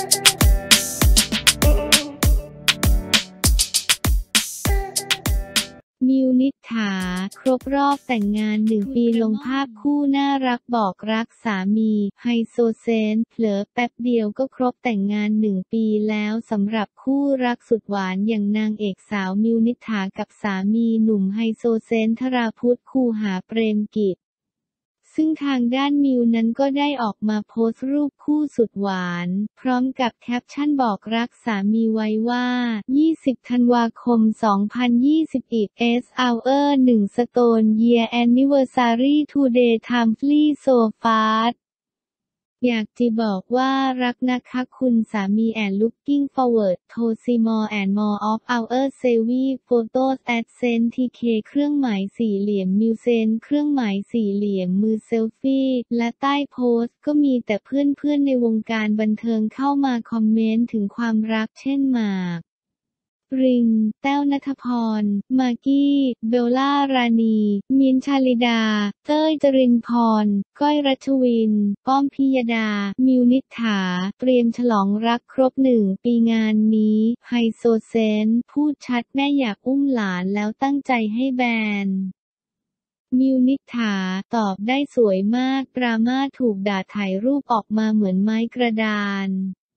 มิวนิษฐาครบรอบแต่งงาน1 ปีลงภาพคู่น่ารักบอกรักสามีไฮโซเซนเผลอแป๊บเดียวก็ครบแต่งงาน1 ปีแล้วสำหรับคู่รักสุดหวานอย่างนางเอกสาวมิวนิษฐากับสามีหนุ่มไฮโซเซนธราพุทธคูหาเปรมกิจซึ่งทางด้านมิวนั้นก็ได้ออกมาโพสต์รูปคู่สุดหวานพร้อมกับแคปชั่นบอกรักสามีไว้ว่า20 ธันวาคม 2021 Our 1 Stone Year Anniversary Today Timely So Fast อยากจะบอกว่ารักนะคะคุณสามี and looking forward to see more and more of our selfie photos at Send TK เครื่องหมายสี่เหลี่ยมมิวเซนเครื่องหมายสี่เหลี่ยมมือเซลฟี่และใต้โพสต์ก็มีแต่เพื่อนๆในวงการบันเทิงเข้ามาคอมเมนต์ถึงความรักเช่นหมากปริน แต้วณัฐพร มากกี้ เบลล่ารานี มิ้นท์ ชลิดา เต้ย จรินพร ก้อย รัชวิน ป้อม พิยดา มิวนิษฐาเตรียมฉลองรักครบ1 ปีงานนี้ไฮโซเซนพูดชัดแม่อยากอุ้มหลานแล้วตั้งใจให้แบนมิวนิษฐาตอบได้สวยมากดราม่าถูกด่าถ่ายรูปออกมาเหมือนไม้กระดาน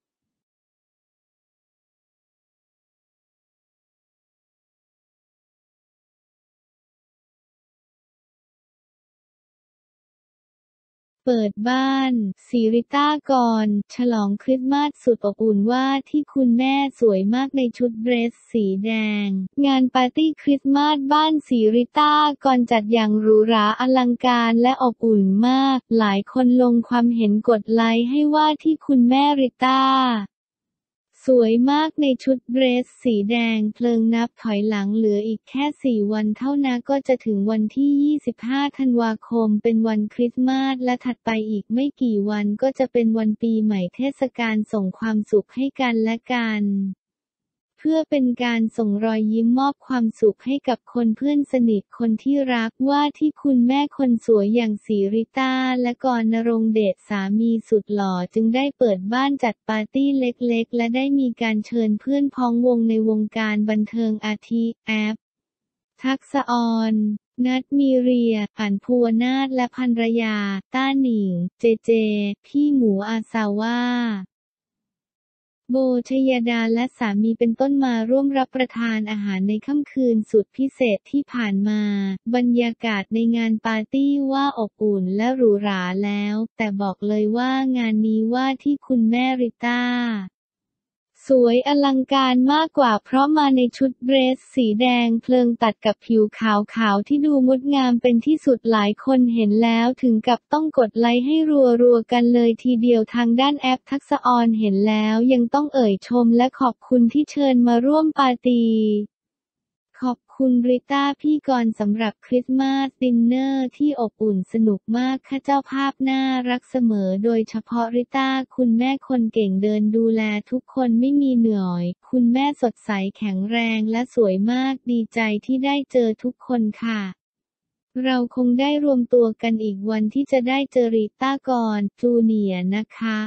เปิดบ้านศิริต้ากรฉลองคริสต์มาสสุดอบอุ่นว่าที่คุณแม่สวยมากในชุดเดรสสีแดงงานปาร์ตี้คริสต์มาสบ้านศิริต้ากรจัดอย่างหรูหราอลังการและอบอุ่นมากหลายคนลงความเห็นกดไลค์ให้ว่าที่คุณแม่ริต้าสวยมากในชุดเดรสสีแดงเพลิงนับถอยหลังเหลืออีกแค่4 วันเท่านั้นก็จะถึงวันที่25 ธันวาคมเป็นวันคริสต์มาสและถัดไปอีกไม่กี่วันก็จะเป็นวันปีใหม่เทศกาลส่งความสุขให้กันและกันเพื่อเป็นการส่งรอยยิ้มมอบความสุขให้กับคนเพื่อนสนิทคนที่รักว่าที่คุณแม่คนสวยอย่างศิริต้าและกรณรงค์เดชสามีสุดหล่อจึงได้เปิดบ้านจัดปาร์ตี้เล็กๆและได้มีการเชิญเพื่อนพ้องวงในวงการบันเทิงอาทิแอปทักษะออนนัทมีเรียอั๋นภูวนาถและภรรยาต้าหนิงเจเจพี่หมูอาซาว่าโบ ชยดาและสามีเป็นต้นมาร่วมรับประทานอาหารในค่ำคืนสุดพิเศษที่ผ่านมาบรรยากาศในงานปาร์ตี้ว่าอบอุ่นและหรูหราแล้วแต่บอกเลยว่างานนี้ว่าที่คุณแม่ริต้าสวยอลังการมากกว่าเพราะมาในชุดเดรสสีแดงเพลิงตัดกับผิวขาวๆที่ดูงดงามเป็นที่สุดหลายคนเห็นแล้วถึงกับต้องกดไลค์ให้รัวๆกันเลยทีเดียวทางด้านแอปทักษะออนเห็นแล้วยังต้องเอ่ยชมและขอบคุณที่เชิญมาร่วมปาร์ตี้ขอบคุณริต้าพี่กรสำหรับคริสต์มาสดินเนอร์ที่อบอุ่นสนุกมากค่ะเจ้าภาพน่ารักเสมอโดยเฉพาะริต้าคุณแม่คนเก่งเดินดูแลทุกคนไม่มีเหนื่อยคุณแม่สดใสแข็งแรงและสวยมากดีใจที่ได้เจอทุกคนค่ะเราคงได้รวมตัวกันอีกวันที่จะได้เจอริต้ากรจูเนียร์นะคะ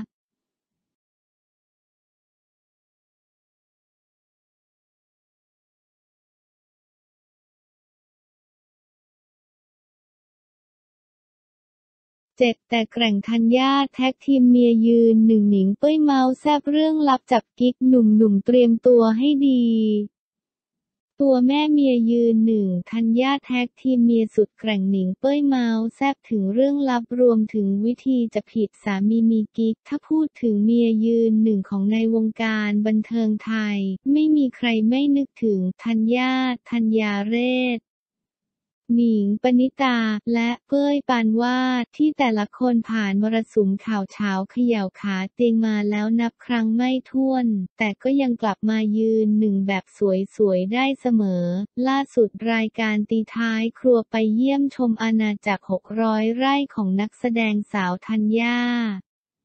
แต่แกร่งธัญญาแท็กทีมเมียยืนหนึ่งหนิงเป้ยเมาแซ่บเรื่องลับจับกิ๊กหนุ่มๆเตรียมตัวให้ดีตัวแม่เมียยืนหนึ่งธัญญาแท็กทีมเมียสุดแกร่งหนิงเป้ยเมาแซ่บถึงเรื่องลับรวมถึงวิธีจะผิดสามีมีกิ๊กถ้าพูดถึงเมียยืนหนึ่งของในวงการบันเทิงไทยไม่มีใครไม่นึกถึงธัญญาเรศหนิง ปณิตา และเป้ย ปานวาดที่แต่ละคนผ่านมรสุมข่าวเฉาเขย่าขาเตียงมาแล้วนับครั้งไม่ถ้วนแต่ก็ยังกลับมายืนหนึ่งแบบสวยๆได้เสมอล่าสุดรายการตีท้ายครัวไปเยี่ยมชมอาณาจักร600 ไร่ของนักแสดงสาวธัญญา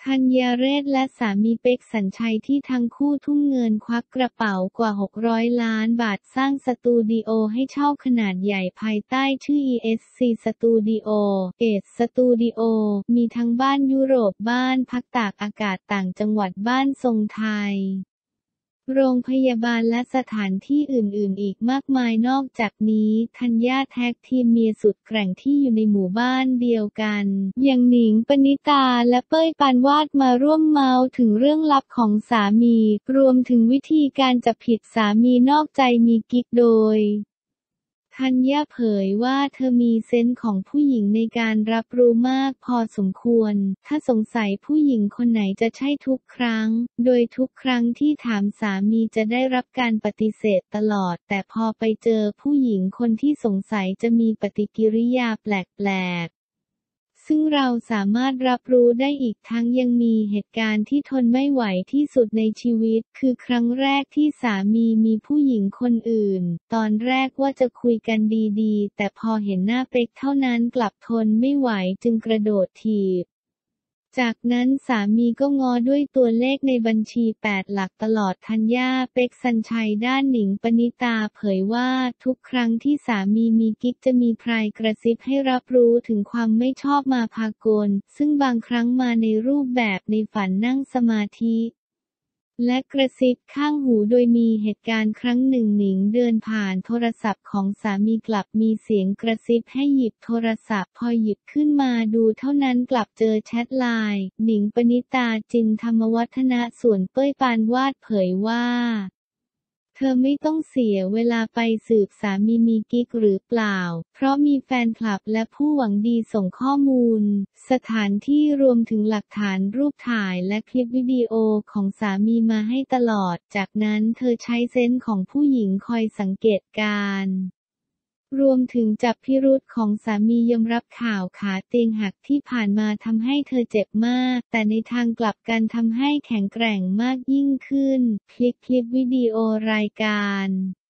ธัญญาเรศและสามีเป๊กสัญชัยที่ทั้งคู่ทุ่มเงินควักกระเป๋ากว่า600 ล้านบาทสร้างสตูดิโอให้เช่าขนาดใหญ่ภายใต้ชื่อ ESC Studio สตูดิโอมีทั้งบ้านยุโรปบ้านพักตากอากาศต่างจังหวัดบ้านทรงไทยโรงพยาบาลและสถานที่อื่นๆอีกมากมายนอกจากนี้ธัญญาแท็กทีมเมียสุดแกร่งที่อยู่ในหมู่บ้านเดียวกันอย่างหนิงปณิตาและเป้ยปานวาดมาร่วมเมาส์ถึงเรื่องลับของสามีรวมถึงวิธีการจับผิดสามีนอกใจมีกิ๊กโดยธัญญาเผยว่าเธอมีเซนส์ของผู้หญิงในการรับรู้มากพอสมควรถ้าสงสัยผู้หญิงคนไหนจะใช่ทุกครั้งโดยทุกครั้งที่ถามสามีจะได้รับการปฏิเสธตลอดแต่พอไปเจอผู้หญิงคนที่สงสัยจะมีปฏิกิริยาแปลกๆซึ่งเราสามารถรับรู้ได้อีกทั้งยังมีเหตุการณ์ที่ทนไม่ไหวที่สุดในชีวิตคือครั้งแรกที่สามีมีผู้หญิงคนอื่นตอนแรกว่าจะคุยกันดีๆแต่พอเห็นหน้าเป๊กเท่านั้นกลับทนไม่ไหวจึงกระโดดถีบจากนั้นสามีก็ง้อด้วยตัวเลขในบัญชี8 หลักตลอดธัญญาเป๊กสัญชัยด้านหนิงปณิตาเผยว่าทุกครั้งที่สามีมีกิ๊กจะมีพรายกระซิบให้รับรู้ถึงความไม่ชอบมาพากลซึ่งบางครั้งมาในรูปแบบในฝันนั่งสมาธิและกระซิบข้างหูโดยมีเหตุการณ์ครั้งหนึ่งหนิงเดินผ่านโทรศัพท์ของสามีกลับมีเสียงกระซิบให้หยิบโทรศัพท์พอหยิบขึ้นมาดูเท่านั้นกลับเจอแชทไลน์หนิงปณิตาจินธรรมวัฒนะส่วนเป้ยปานวาดเผยว่าเธอไม่ต้องเสียเวลาไปสืบสามีมีกิ๊กหรือเปล่าเพราะมีแฟนคลับและผู้หวังดีส่งข้อมูลสถานที่รวมถึงหลักฐานรูปถ่ายและคลิปวิดีโอของสามีมาให้ตลอดจากนั้นเธอใช้เซนส์ของผู้หญิงคอยสังเกตการณ์รวมถึงจับพิรุธของสามียอมรับข่าวขาเตียงหักที่ผ่านมาทำให้เธอเจ็บมากแต่ในทางกลับกันทำให้แข็งแกร่งมากยิ่งขึ้นคลิปวิดีโอรายการ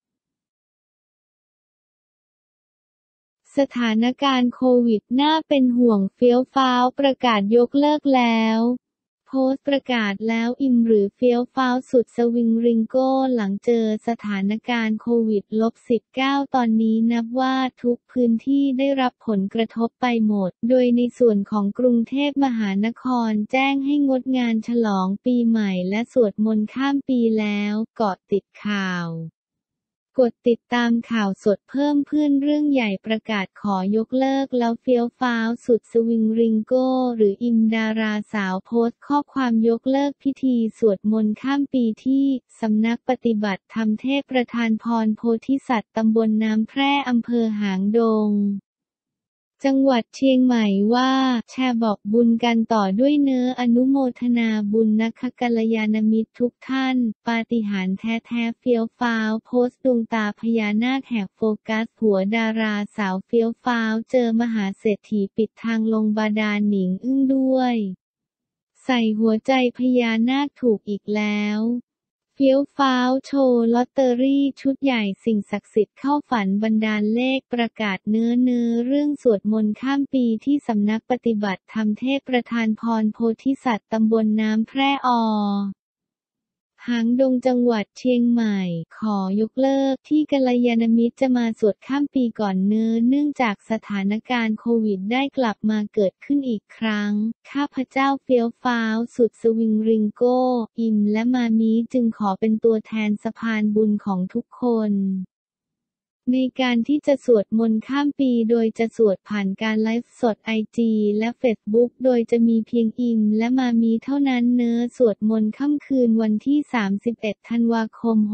สถานการณ์โควิดน่าเป็นห่วงเฟี้ยวฟ้าวประกาศยกเลิกแล้วโพสต์ประกาศแล้วอิมหรือเฟี้ยวฟ้าวสุดสวิงริงโก้หลังเจอสถานการณ์โควิด-19 ตอนนี้นับว่าทุกพื้นที่ได้รับผลกระทบไปหมดโดยในส่วนของกรุงเทพมหานครแจ้งให้งดงานฉลองปีใหม่และสวดมนต์ข้ามปีแล้วเกาะติดข่าวกดติดตามข่าวสดเพิ่มเพื่อนเรื่องใหญ่ประกาศขอยกเลิกแล้วเฟี้ยวฟ้าวสุดสวิงริงโก้หรืออิมดาราสาวโพสต์ข้อความยกเลิกพิธีสวดมนต์ข้ามปีที่สำนักปฏิบัติธรรมเทพประธานพรโพธิสัตว์ตำบลน้ำแพร่อำเภอหางดงจังหวัดเชียงใหม่ว่าแชร์บอกบุญกันต่อด้วยเนื้ออนุโมทนาบุญนะคะกัลยาณมิตรทุกท่านปาฏิหาริย์แท้ๆเฟี้ยวฟ้าวโพสต์ดวงตาพญานาคแหกโฟกัสผัวดาราสาวเฟี้ยวฟ้าวเจอมหาเศรษฐีปิดทางลงบาดาลหนิงอึ้งด้วยใส่หัวใจพญานาคถูกอีกแล้วเฟี้ยวฟ้าวโชว์ลอตเตอรี่ชุดใหญ่สิ่งศักดิ์สิทธิ์เข้าฝันบันดาลเลขประกาศเนื้อเรื่องสวดมนต์ข้ามปีที่สำนักปฏิบัติธรรมเทพประธานพรโพธิสัตว์ตำบลน้ำแพร่หางดงจังหวัดเชียงใหม่ขอยกเลิกที่กัลยาณมิตรจะมาสวดข้ามปีก่อนเนื่องจากสถานการณ์โควิดได้กลับมาเกิดขึ้นอีกครั้งข้าพเจ้าเฟี้ยวฟ้าวสุดสวิงริงโก้อิมและมามีจึงขอเป็นตัวแทนสะพานบุญของทุกคนในการที่จะสวดมนต์ข้ามปีโดยจะสวดผ่านการไลฟ์สด IG และ Facebook โดยจะมีเพียงอิมและมามีเท่านั้นสวดมนต์ค่ำคืนวันที่ 31 ธันวาคม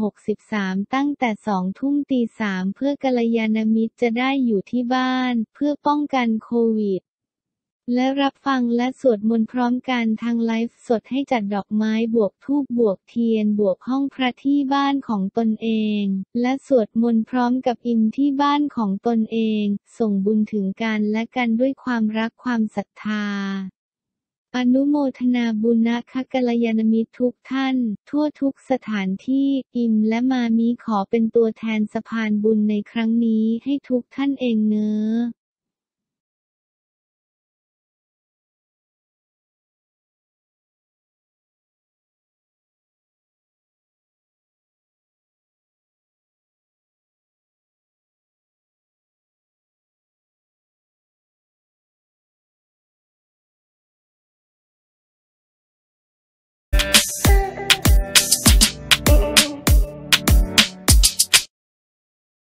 63 ตั้งแต่ 20:00 น. ตี 3 เพื่อกัลยาณมิตรจะได้อยู่ที่บ้านเพื่อป้องกันโควิดและรับฟังและสวดมนต์พร้อมกันทางไลฟ์สดให้จัดดอกไม้บวกธูปบวกเทียนบวกห้องพระที่บ้านของตนเองและสวดมนต์พร้อมกับอิมที่บ้านของตนเองส่งบุญถึงกันและกันด้วยความรักความศรัทธาอนุโมทนาบุญนะคะกัลยาณมิตรทุกท่านทั่วทุกสถานที่อิมและมามีขอเป็นตัวแทนสะพานบุญในครั้งนี้ให้ทุกท่านเอง